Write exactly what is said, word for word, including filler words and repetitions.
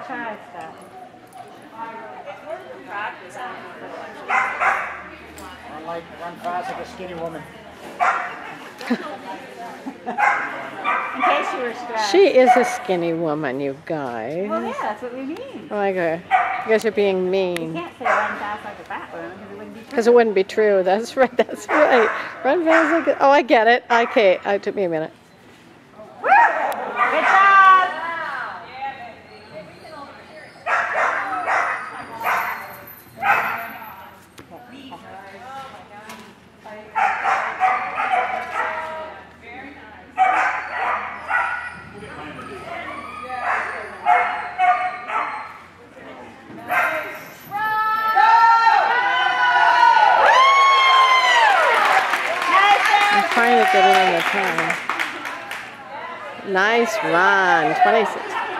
try stuff. Run like, run fast like a skinny woman. In case you were stressed. She is a skinny woman, you guys. Well, yeah, that's what we mean. Oh my God. You guys are being You mean. can't say run fast like a fat woman because it wouldn't be true. Because it wouldn't be true. That's right. That's right. Run fast like a... Oh, I get it. Okay. It took me a minute. Woo! Good job! Trying to get it on the time. Nice run. twenty-six.